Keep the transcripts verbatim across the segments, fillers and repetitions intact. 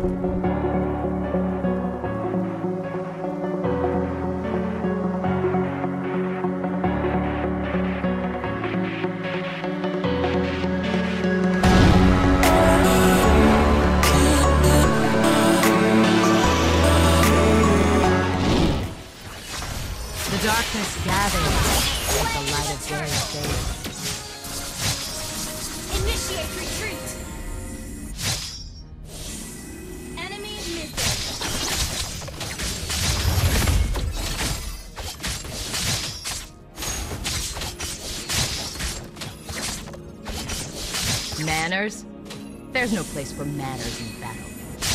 The darkness gathers as the light of day fades. Initiate retreat! Enemy missing. Manners? There's no place for manners in battle.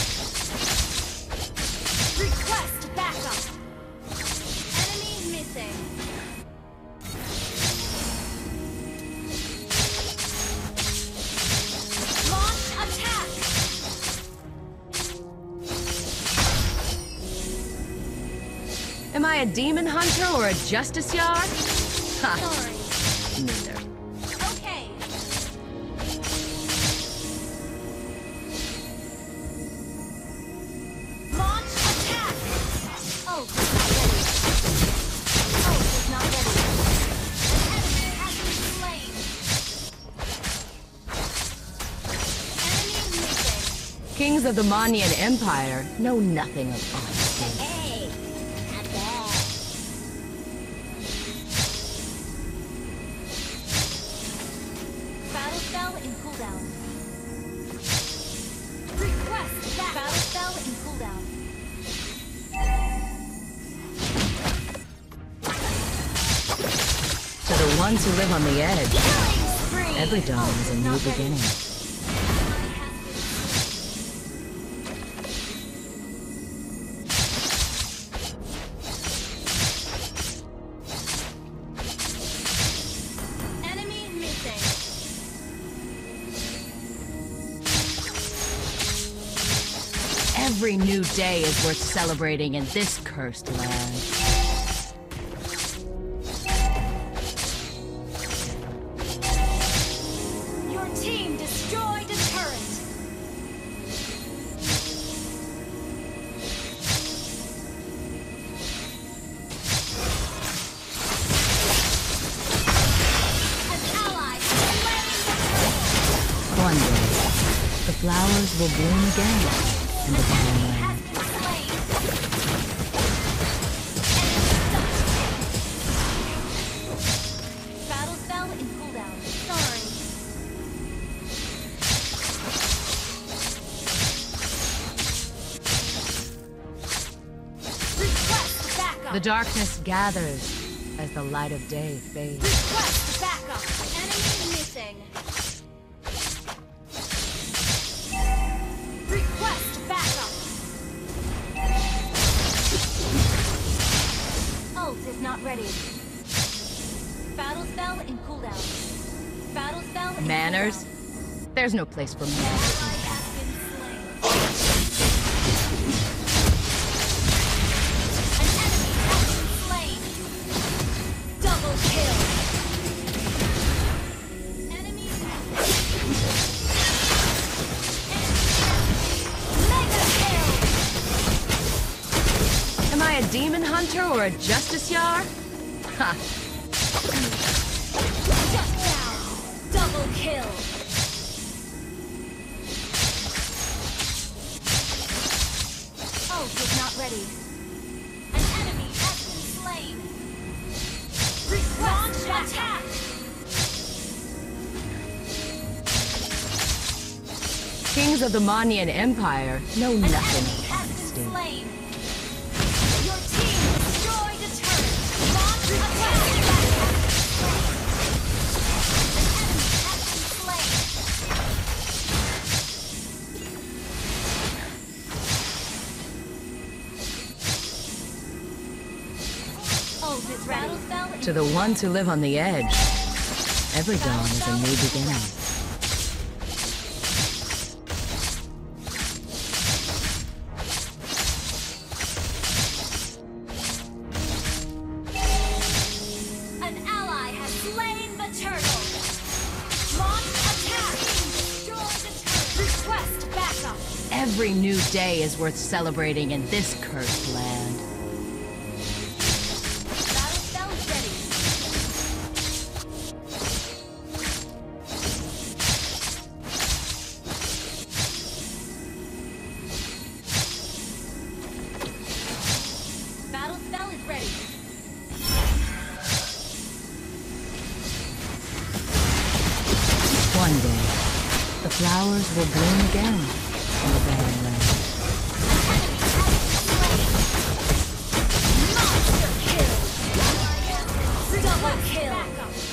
Request backup! Enemy missing. Launch attack! Am I a demon hunter or a justiciar? Ha! Sorry. Neither. Okay. Launch attack! Oh, it's not ready. Oh, it's not ready. An enemy has been slain. Enemy missing. Kings of the Manian Empire know nothing of honesty. Hey, not bad. Battle spell in cooldown. Request back. Battle spell in cooldown. To the ones who live on the edge, Killing spree. every dawn Oh, is a it's new not ready. beginning. Enemy missing. Every new day is worth celebrating in this cursed land. Your team destroyed a turret. An ally has slain the turret. One day, the flowers will bloom again in the barren Has land. been slain. Battle spell in cooldown. Sorry. Request backup. The darkness gathers as the light of day fades. Request backup. Enemy missing. Request backup. Ult is not ready. Battle spell in cooldown. Battle spell in Manners? cooldown. There's no place for An manners. ally has been slain. An enemy has been slain. Double kill. Enemy mega kill. Am I a demon hunter or a justiciar? Ha! Shut down. Double kill. Ult is not ready. An enemy has been slain. Launch attack. Kings of the Manian Empire know An nothing enemy of has honesty. been slain. Your team destroyed a turret. Launch attack. An enemy has been slain. Ult is ready. Battle spell in To the ones who live on the edge, every dawn is a new beginning. An ally has slain the turtle. Launch attack. Destroy the turret. Request backup. Every new day is worth celebrating in this cursed land. Battle spell is ready. Battle spell is ready. One day, the flowers will bloom again in the barren land. Monster kill! Double kill!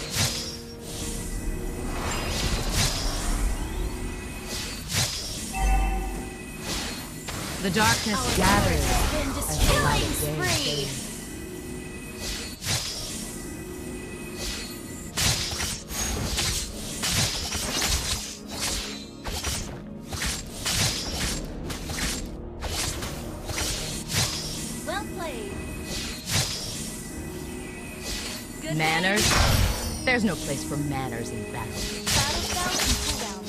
The darkness gathers as the light of day fades. Well played. Good Manners? There's no place for manners in battle. Battle spell and cooldown.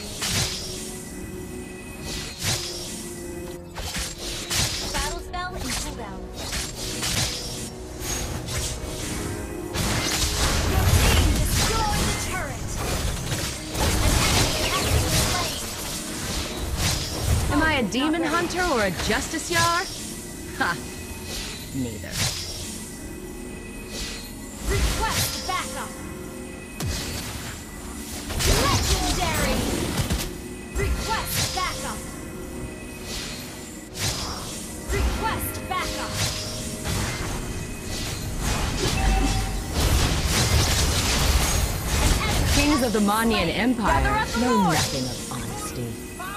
Battle spell and cooldown. Your team destroyed the turret. An enemy has been slain. Am I a Not demon ready. hunter or a justiciar? Ha! Neither. Request backup. Legendary. Request backup. Request backup. An enemy Kings of the has been Manian slain. Empire Gather up the know Lord. nothing of honesty.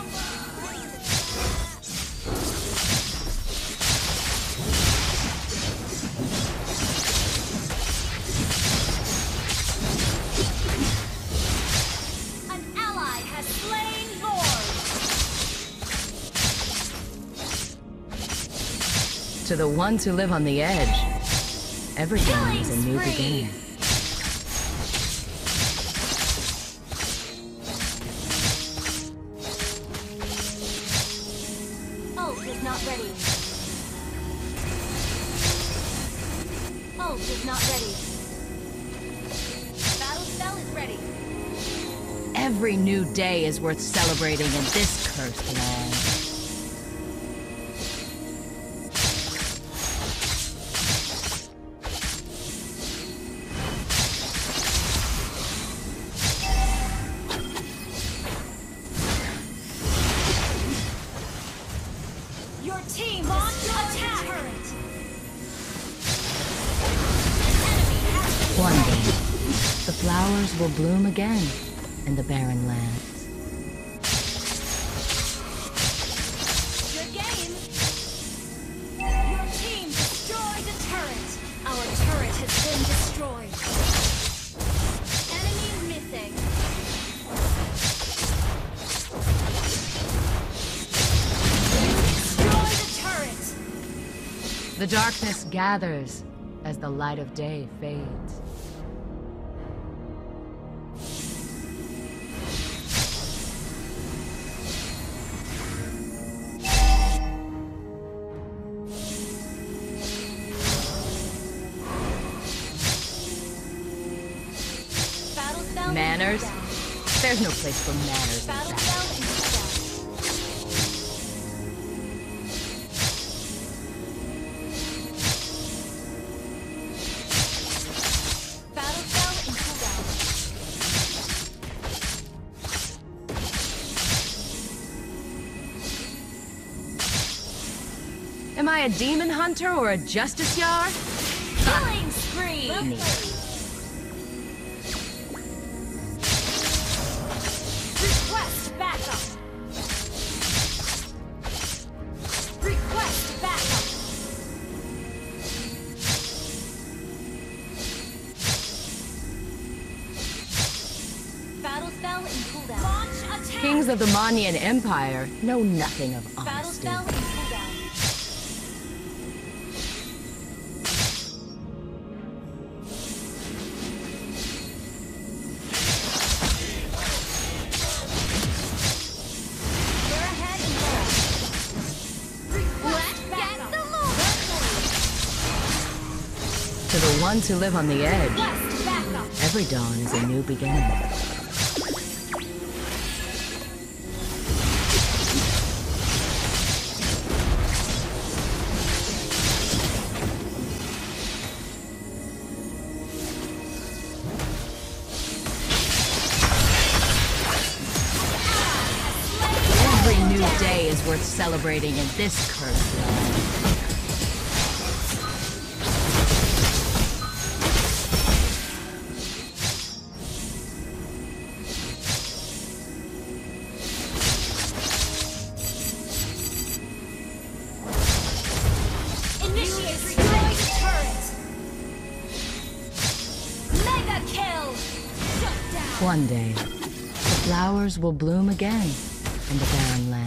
An ally has slain Lord. To the ones who live on the edge, every game Killing is a new spree. beginning. Ult is not ready. Ult is not ready. Battle spell is ready. Every new day is worth celebrating in this cursed land. Your team launched attack. Turret. One day, the flowers will bloom again in the barren lands. Good game. Your team destroyed a turret. Our turret has been destroyed. Enemy missing. Destroy the turret. The darkness gathers as the light of day fades. Battle spell and Manners? cooldown. There's no place for manners in Battle battle. spell and cooldown. Battle spell and cooldown. Am I a demon hunter or a justiciar? Killing spree. Neither. Request backup. Request backup. Battle spell and cooldown. Launch attack. Kings of the Manian Empire know nothing of Battle honesty. spell and cooldown. We're ahead and go. To the ones who live on the edge, West, back up. every dawn is a new beginning. Every new day is worth celebrating in this cursed land. Initiate destroy turret. Mega kill. Shut down. One day, the flowers will bloom again in the barren land.